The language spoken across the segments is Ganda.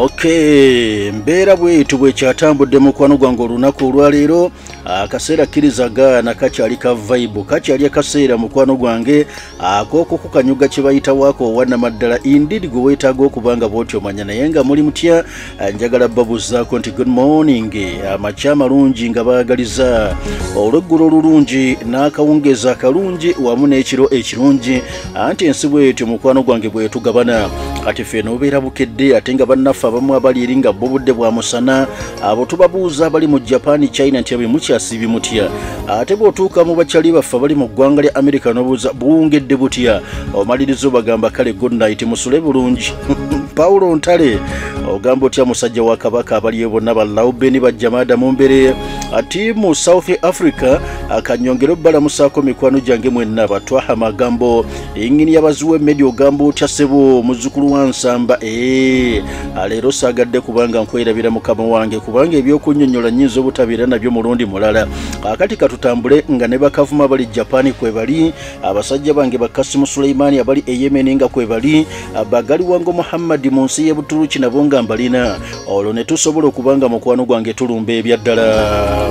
Okay, mbera bwetu bwe kyatambudde mukwano gwange olunaku olwaleero akaseera kirizaga na kakyali ka vibe kakyali akaseera mukwano gwange akoko kukanyuga kye bayita wako wana maddala indeed gwe weetaaga okubanga bw'otyo manya naye nga muli mutya njagala babuzaako nti good morning amakya amalungi nga baagaliza olweggulo olulungi n'akawungeeza akalungi wamu n'ekiro ekirungi anti ensi bwetyo mukwano gwange bwetugabana kati ffe n'obeera bukedde ate nga bannaffe abamu abali eri nga bo budde bwa musana abo tubabuuza abali mu Japan China nti abe mukyasibi mutya ate bw'otuuka mu bakyali baffe abali mu ggwanga lya America n'obuuza buwungedde butya omalirizo bagamba kale good night musule bulungi Paulo Ntale ogamba otya musajja wa kabaka abaliyo bonna balawubeni bajjamada mu mbere ati mu South Africa akanyongero balamusaako mikwano gyange mwenna batwaha amagambo ingini yabazuwe media ogambo otya sebo muzukulu wa Nsamba leero saagadde kubanga nkwerabira mukama wange kubanga ebyokunnyonnyola nnyinza obutabeera nabyo mulundi mulala akati katutambule nga ne bakavuma bali Japan kwe bali abasajja bange bakasimu Suleimani abali e Yemen nga kwe bali bagali wango Muhammad mu nsi y'Ebuturuki nabo nga mbalina olwo ne tusobola okubanga mukwano gwange tulumba ebyaddala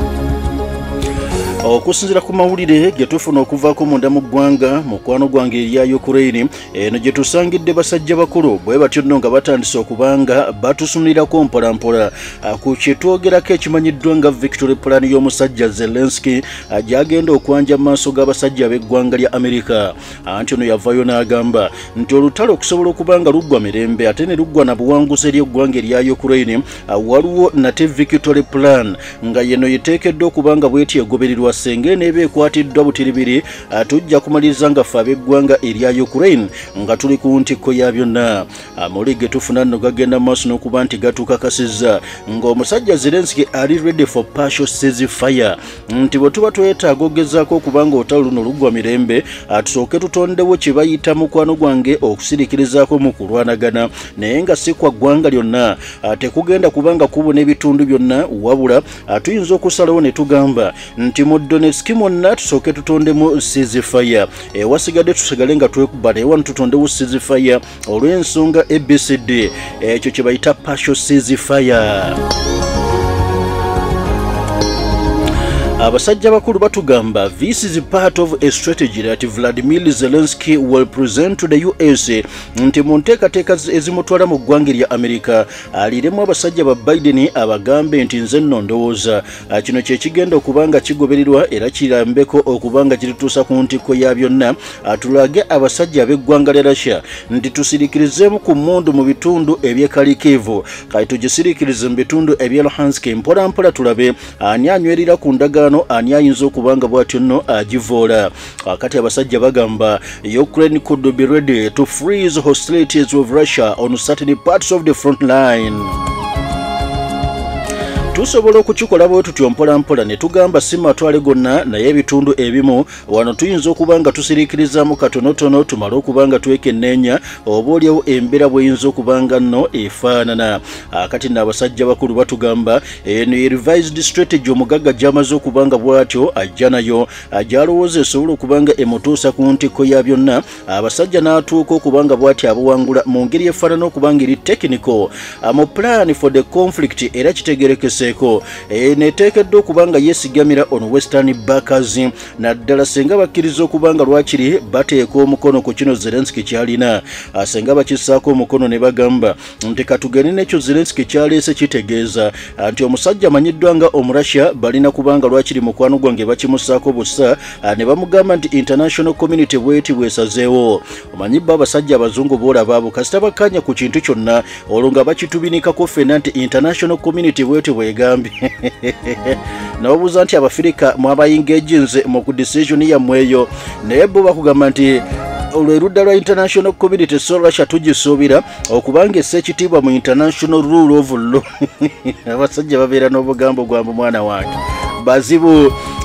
okusinzira ku mawulire ge tufuna okuvaako munda mu ggwanga mukwano gwange erya Ukraine eno gye tusangidde basajja bakulu bwe batyo nno nga batandise okubanga batusunirako mpolampola ku kye twogerako ekimanyiddwa nga victory plan y'omusajja Zelensky gyagenda okwanja mu maaso g'abasajja b'eggwanga lya Amerika anti ono yavayo n'agamba nti olutalo okusobola okubanga luggwa mirembe ate ne luggwa na buwanguzi eri eggwanga erya Ukraine waliwo nate victory plan nga yeno yeteekeddwa okubanga bw'eti egobererwa senge nebe ekwatiddwa butiribiri tujja kumaliriza nga ffe ab'eggwanga erya Ukraine nga tuli ku ntikko ya byonna amulige tufuna nno gagenda maaso n'okuba nti gatuukakasizza ng'omusajja Zelensky ali ready for partial ceasefire nti bwe tuba twetaaga ogezaako okubanga olutalo luno luggwa mirembe tusooke tutondewo kye bayita mukwano gwange okusirikirizaako mu kulwanagana naye nga si kwa ggwanga lyonna tekugenda kubanga kubona ebitundu byonna wabula tuyinza okusalawo ne tugamba nti mu Donetsk mwonna tusooke tutondemu ceasefire wasigadde tusigale nga twekubala ewa tutondewo ceasefire olw'ensonga ABCD ekyo kye bayita partial ceasefire. Abasajja bakulu batugamba this is part of a strategy that Vladimir Zelensky will present to the US nti mu nteekateeka ezimutwala mu ggwanga lya Amerika aliremu abasajja ba Biden abagambe nti nze nno ndowooza kino kye kigenda okubanga kigobererwa era kirambeko okubanga kirituusa ku ntikko ya byonna tulage abasajja ab'eggwanga lya Russia nti tusirikirizeemu ku mmundu mu bitundu eby'e Kharkiv kati tugisirikirize mu bitundu eby'e Luhansk mpola mpola tulabe ani anywerera ku ndagaano ani ayinza okubanga bw'atyo nno agivoola akati abasajja bagamba Ukraine could be ready to freeze hostilities with Russia on certain parts of the front line. Tusobola okukikola bwe tutyo mpola mpola ne tugamba si matwale gonna naye ebitundu ebimu wano tuyinza okubanga tusiriikirizamu katonotono tumale okubanga twekenneenya oba olyawo embeera bweyinza okubanga nno efaanana akati n'abasajja bakulu batugamba eno ye revised strategy omugagga gy'amaze okubanga bw'atyo ajja nayo gy'alowooza esobola okubanga emutuusa ku ntikko ya byonna abasajja n'atuuka okubanga bw'atyo abuwangula mu ngeri efaanana okubanga eri technical mu plan for the conflict era kitegerekese neteekeddwa okubanga yeesigamira on Western backers naddala senga bakkiriza okubanga lwakiri bateeka omukono ku kino Zelensky kyalina senga bakissaako omukono ne bagamba nti katugende n'ekyo Zelensky kyaleese kitegeeza nti omusajja amanyiddwa nga Omurussia balina kubanga lwakiri mukwano gwange bakimussaako bussa ne bamugamba nti international community bweti bwesazeewo omanyibba abasajja abazungu boolaba abo kasita bakkanya ku kintu kyonna olwo nga bakitubinikako ffenna nti international community bweti bwega nababuuza nti Abafirika mwabayingeejinze mu ku decision yammweyo naye bo bakugamba nti olwerudda lwa international community so Russia tugisuubira okubanga essa ekitiibwa mu international rule of law abasajja babeera n'obugambo gwambu mwana wange bazibu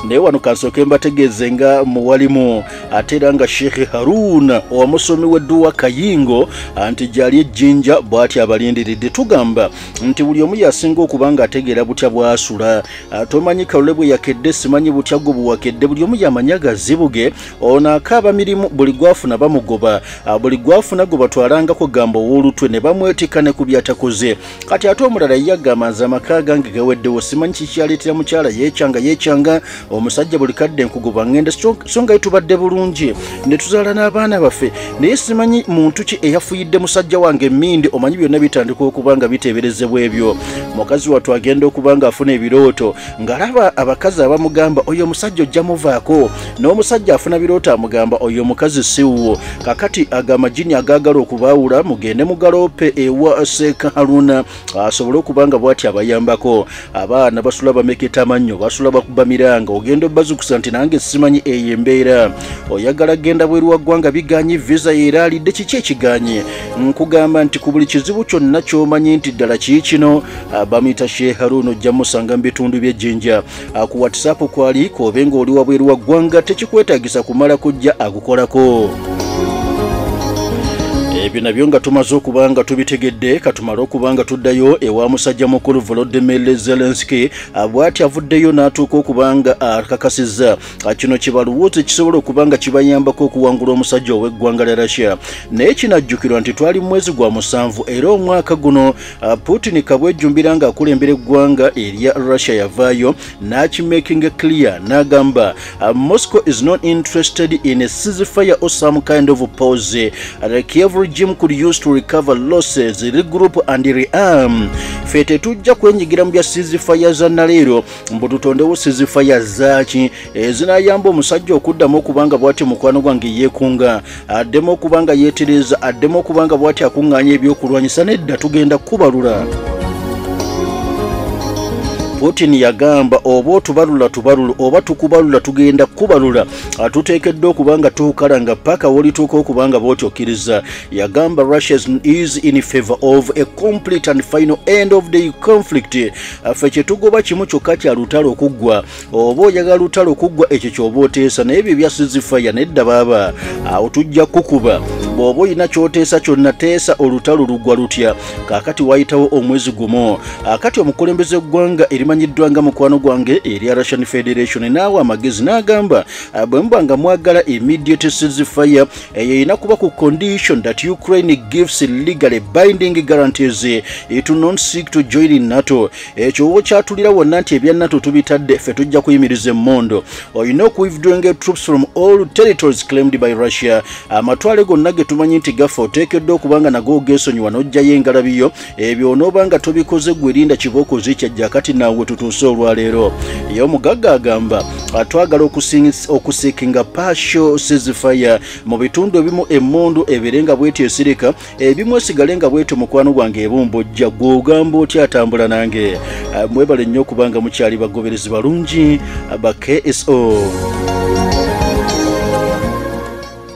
naye wano kansooke mbategeeze nga muwalimu ate era nga Sheikh Haruna omusomi w'edduwa Kayingo nti gyali ejjinja bw'ati abalindiridde. Tugamba nti buli omu yasinga okuba nga ategeera butya bw'asula. Tomanyi kalule bwe yakedde, simanyi butya gwo buwakedde. Buli omu yamanya gazibuge. Ono akaaba mirimu buli gwafuna bamugoba, buli gwafuna gwe batwalangako gamba ow'olutwe ne bamwetika ne ku byatakoze. Kati ate omulala yagamba nze amaka gange gaweddewo, simanyi kikyaleetera mukyala yeecanga omusajja buli kadde nkugoba ngende so nga tubadde bulungi ne tuzaala n'abaana baffe, naye simanyi muntu ki eyafuyidde musajja wange Mindi. Omanyi byonna bitandika okuba nga biteeberezebwa ebyo. Mukazi wattu agenda okuba nga afuna ebirooto ng'alaba abakazi abamugamba oyo omusajja ojja muvaako, n'omusajja afuna birooto amugamba oyo omukazi si wuwo. Kakati agamba jini agaagala okubaawula mugende mugaloope ewa Sheikh Haruna asobole okuba nga bw'ati abayambako. Abaana basula bameketa amannyo, basula bakuba miranga, ogenda obbazukusa nti nange simanyi eyo embeera. Oyagala genda bweru wa ggwanga biganye visa era alidde kiki ekiganye. Nkugamba nti ku buli kizibu kyonna ky'omanyi nti ddala kiikino bamuyita Sheikh Haruna ojja musanga mu bitundu by'ejjinja. Ku WhatsApp kwali koobe ng'oli wabweru wa ggwanga tekikwetaagisa kumala kujja agukolako. Ebyo nabyo nga tumaze okuba nga tubitegedde, katumala okuba nga tuddayo ewa musajja mukulu Volodymyr Zelensky bw'ati avuddeyo n'atuuka okuba nga akakasizza kino kibaluwuzi kisobola okuba nga kibayambako okuwangula omusajja ow'eggwanga lya Russia. Naye kinajjukirwa nti twali mu mwezi gwa 7 era omwaka guno Putin kabwejjumbira nga akulembera eggwanga erya Russia yavaayo n'akimaking clear n'agamba Moscow is not interested in a ceasefire or some kind of pause. Kiev regime could use to recover losses, regroup and rearm. Fete tujja kwenyigira mu bya ceasefire za naleero mbu tutondewo ceasefire zaaki ezinayamba omusajja okuddamu okubanga bw'ati mukwano gwange yeekunga, addemu okubanga yeetereza, addemu okubanga bw'ati akuŋŋaanya ebyokulwanyisa. Nedda tugenda kubalula. Putin yagamba oba tubalula oba tukubalula tugenda kubalula, tuteekeddwa okubanga tuukalanga paka wolituuka okubanga bw'oti okkiriza. Yagamba Russia is in favor of a complete and final end of the conflict. Ffe kye tugoba kimu kyokka kya lutalo okuggwa, oba oyagala lutalo okuggwa ekyo ky'oba oteesa, naye ebyo bya ceasefire nedda baaba awo tujja kukuba. Bw'oba olina ky'oteesa kyonna teesa olutalo luggwa lutya. Kaakati wayitawo omwezi gumu, kati omukulembeze ggwanga erimanyiddwa nga mukwano gwange erya Russian Federation n'awa amagezi n'agamba bwe muba nga mwagala immediate ceasefire eyo erina kuba ku condition that Ukraine gives legally binding guarantees to not seek to join in NATO. Ekyo oba kyatulira wonna nti ebya NATO tubitadde, ffe tujja kuyimiriza emmondo. Olina okuwithdrawing troops from all territories claimed by Russia. Amatwale gonna ge tumanyi nti gafa oteekeddwa okubanga nago ogeesonyiwa n'ojjayo engalabiyo. Ebyo onooba nga tobikoze gwerinda kibooko zikyajja kati naawe tutuuse olwaleero. Ye omugagga agamba twagala okuseekinga partial ceasefire mu bitundu ebimu emmundu ebirenga bw'eti esirika, ebimu esigale nga bw'eti mukwano gwange ebumbojja. Gw'ogamba otya atambula nange. Mwebale nnyo okubanga mukyali bagoberezi balungi ba KSO.